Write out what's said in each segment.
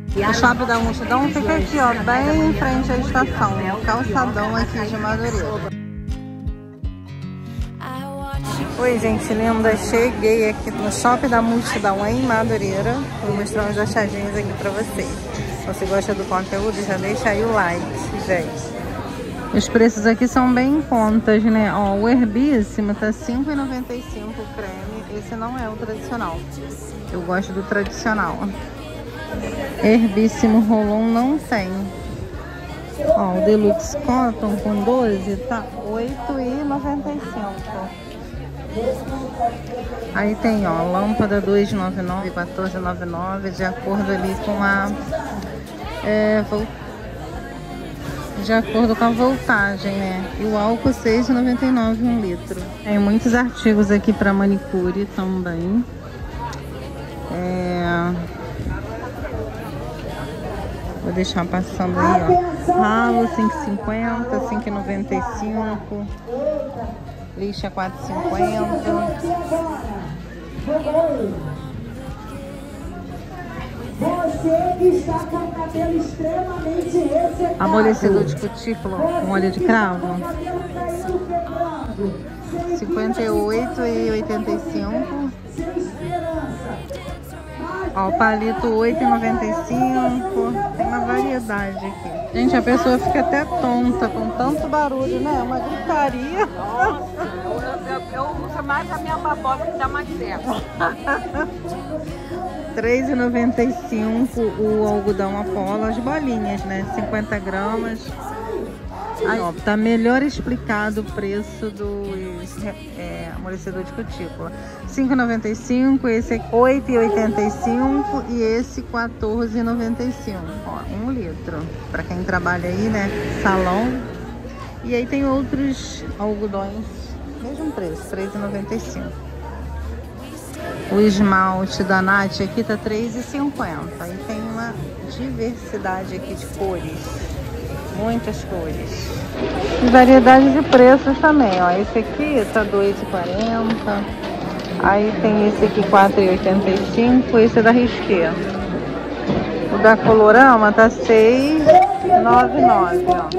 O Shopping da Multidão fica aqui, ó, bem em frente à estação. Calçadão aqui de Madureira. Oi, gente linda. Cheguei aqui no Shopping da Multidão em Madureira. Vou mostrar uns achadinhos aqui pra vocês. Se você gosta do conteúdo, já deixa aí o like, gente. Os preços aqui são bem em contas, né? Ó, o Herbíssimo tá R$ 5,95 o creme. Esse não é o tradicional. Eu gosto do tradicional. Herbíssimo Rolon não tem. Ó, o Deluxe Cotton com 12 tá R$ 8,95. Aí tem, ó, lâmpada 2,99, 14,99, de acordo ali com a de acordo com a voltagem, né? E o álcool 6,99 um litro. Tem muitos artigos aqui para manicure também. Vou deixar passando aí, ó. Ralo 5,50, 5,95. Lixa 4,50. Você que está com o cabelo extremamente ressecado. Amolecedor de cutícula com óleo de cravo. 58,85. Ó, o palito 8,95. Tem uma variedade aqui. Gente, a pessoa fica até tonta com tanto barulho, né? Uma gritaria. Eu uso mais a minha babosa que dá mais certo. R$3,95 o algodão Apollo, as bolinhas, né? 50 gramas. Aí, ó, tá melhor explicado o preço dos amolecedor de cutícula. R$5,95, esse é R$8,85 e esse R$14,95. Ó, 1 litro. Pra quem trabalha aí, né? Salão. E aí tem outros algodões, mesmo preço, R$3,95. O esmalte da Nath aqui tá R$3,50. Aí tem uma diversidade aqui de cores. Muitas cores. E variedade de preços também, ó. Esse aqui tá R$2,40. Aí tem esse aqui R$4,85. Esse é da Risqué. O da Colorama tá R$6,99, ó.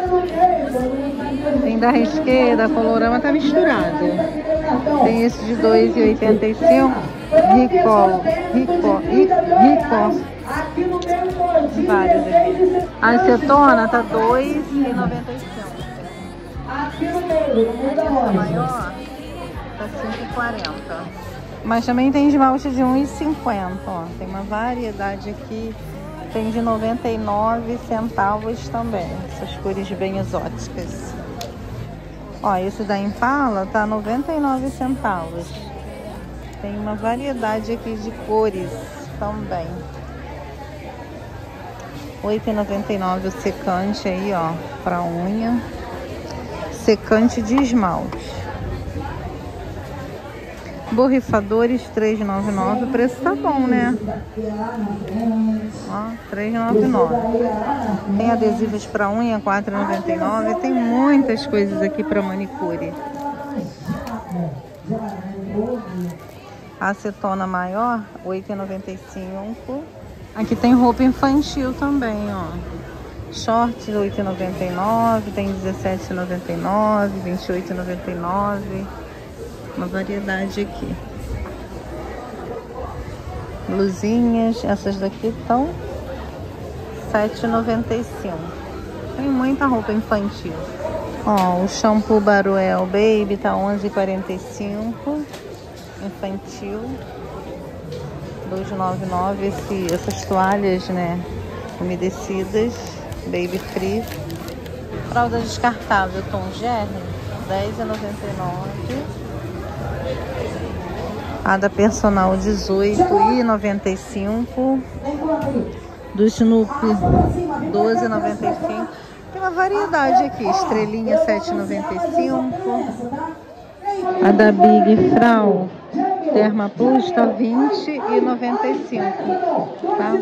Tem da Risqué, da Colorama tá misturado. Tem esse de R$2,85. Rico. Vários aqui. A acetona tá R$2,95. Essa maior tá R$5,40. Mas também tem esmalte de R$1,50, ó. Tem uma variedade aqui. Tem de 99 centavos também. Essas cores bem exóticas. Ó, esse da Impala tá 99 centavos. Tem uma variedade aqui de cores também. R$8,99 o secante aí, ó, pra unha. Secante de esmalte. Borrifadores R$3,99. O preço tá bom, né? Ó, R$3,99. Tem adesivos pra unha, R$4,99. Tem muitas coisas aqui pra manicure. Acetona maior, R$8,95. Aqui tem roupa infantil também, ó. Shorts R$8,99, tem R$17,99, R$28,99. Uma variedade aqui. Blusinhas, essas daqui estão R$7,95. Tem muita roupa infantil. Ó, o shampoo Baruel Baby tá R$11,45. Infantil. R$2,99. Essas toalhas, né? Umedecidas. Baby Free. Fralda descartável Tom Jerry. R$10,99. A da Personal R$18,95. Do Snoopy R$12,95. Tem uma variedade aqui. Estrelinha R$7,95. A da Big Frau Derma Plus tá R$20,95. Tá?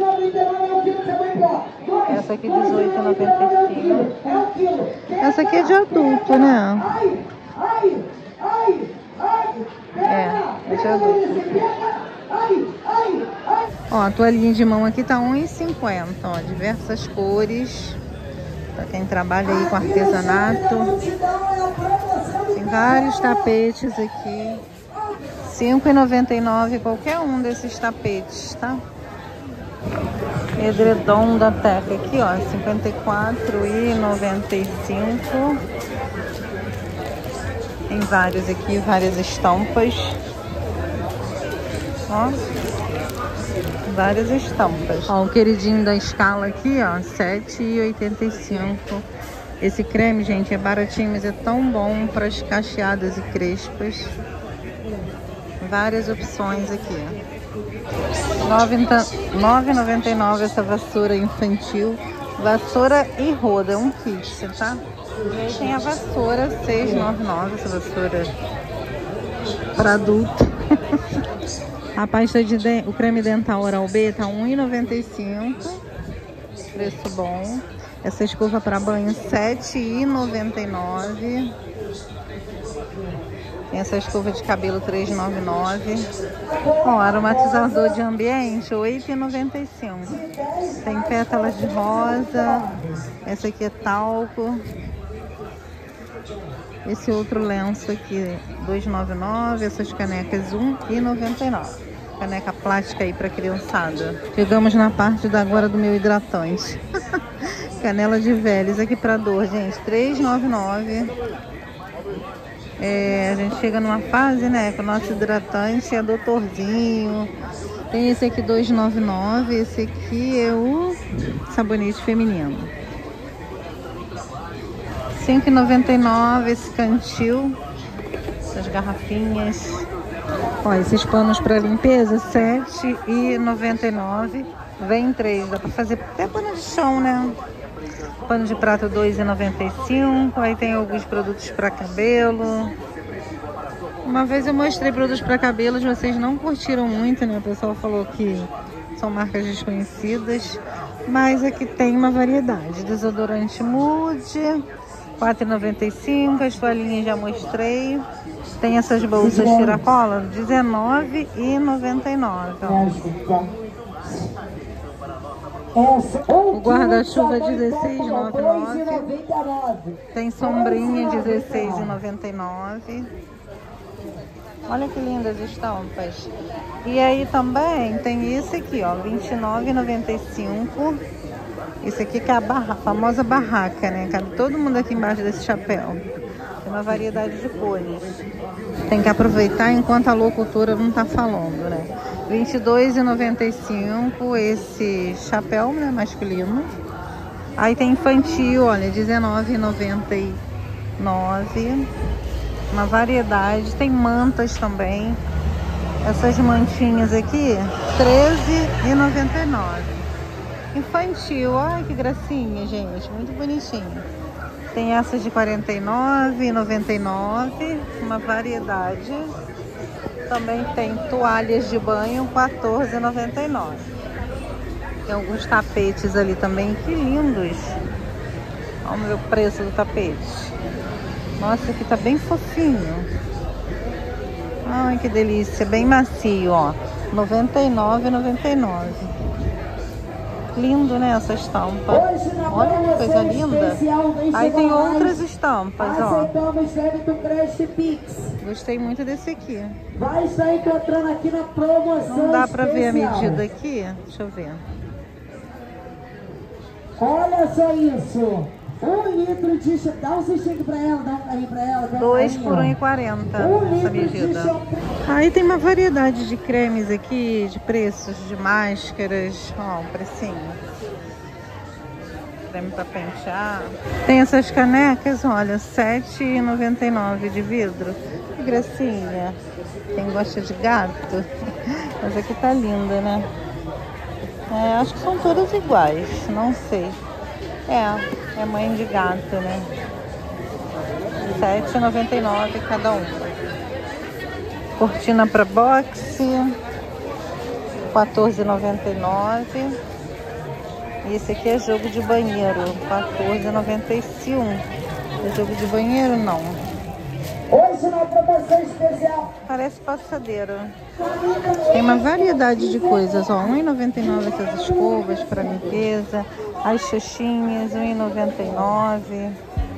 Essa aqui R$18,95. Essa aqui é de adulto, né? É de adulto. Ó, a toalhinha de mão aqui tá R$1,50, ó, diversas cores. Pra quem trabalha aí com artesanato. Tem vários tapetes aqui. R$5,99 qualquer um desses tapetes, tá? Edredom da Teca aqui, ó, R$54,95. Tem vários aqui, várias estampas. Ó, várias estampas. Ó, o queridinho da Scala aqui, ó, R$7,85. Esse creme, gente, é baratinho, mas é tão bom para as cacheadas e crespas. Várias opções aqui. R$9,99 essa vassoura infantil. Vassoura e roda, é um kit, tá? E aí tem a vassoura R$6,99, essa vassoura para adulto. A pasta de o creme dental Oral-B tá R$1,95. Preço bom. Essa escova para banho R$7,99. Tem essa escova de cabelo R$3,99. Ó, aromatizador de ambiente R$8,95. Tem pétalas de rosa. Essa aqui é talco. Esse outro lenço aqui R$2,99. Essas canecas R$1,99. Caneca plástica aí para criançada. Chegamos na parte agora do meu hidratante. Canela de Vélez aqui para dor, gente, R$3,99. A gente chega numa fase, né, que o nosso hidratante é doutorzinho. Tem esse aqui R$2,99. Esse aqui é o sabonete feminino. R$5,99 esse cantil. Essas garrafinhas. Ó, esses panos para limpeza R$7,99. Vem 3, dá para fazer até pano de chão, né? Pano de prato R$2,95. Aí tem alguns produtos para cabelo. Uma vez eu mostrei produtos para cabelo, vocês não curtiram muito, né? O pessoal falou que são marcas desconhecidas. Mas aqui tem uma variedade. Desodorante Mood, R$4,95. As toalhinhas já mostrei. Tem essas bolsas tiracola, R$19,99. O guarda-chuva R$16,99. Tem sombrinha R$16,99. Olha que lindas estampas. E aí também tem esse aqui, ó, R$29,95. Esse aqui que é a famosa barraca, né? Cabe todo mundo aqui embaixo desse chapéu. Tem uma variedade de cores. Tem que aproveitar enquanto a locutora não tá falando, né? R$22,95 esse chapéu, né, masculino. Aí tem infantil, olha, R$19,99. Uma variedade. Tem mantas também. Essas mantinhas aqui, R$13,99. Infantil, ai que gracinha, gente. Muito bonitinho. Tem essas de R$49,99. Uma variedade. Também tem toalhas de banho, R$14,99. Tem alguns tapetes ali também, que lindos. Olha o preço do tapete. Nossa, aqui tá bem fofinho. Ai, que delícia, bem macio, ó. R$99,99. Lindo, né, essa estampa. Olha que coisa linda. Aí tem outras estampas, ó. Gostei muito desse aqui. Vai estar encontrando aqui na promoção. Não dá pra ver a medida aqui? Deixa eu ver. Olha só isso. 1 litro de... Dá um cestinho pra ela, dá um carinho pra ela. 2 por R$1,40 essa medida. Aí tem uma variedade de cremes aqui, de preços, de máscaras. Ó, um precinho. Creme pra pentear. Tem essas canecas, olha, R$7,99 de vidro. Que gracinha. Quem gosta de gato. Mas aqui tá linda, né? Acho que são todas iguais, não sei. É mãe de gato, né? R$7,99 cada um. Cortina para boxe, R$14,99. E esse aqui é jogo de banheiro, R$14,95. É jogo de banheiro? Não. Hoje na promoção especial. Parece passadeira. Tem uma variedade de coisas, ó. R$1,99 essas escovas para limpeza. As xuxinhas, R$1,99.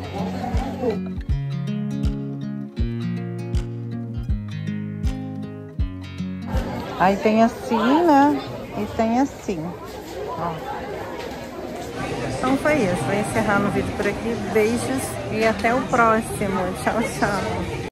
Aí tem assim, né? E tem assim. Ó. Então foi isso. Vou encerrar no vídeo por aqui. Beijos e até o próximo. Tchau, tchau.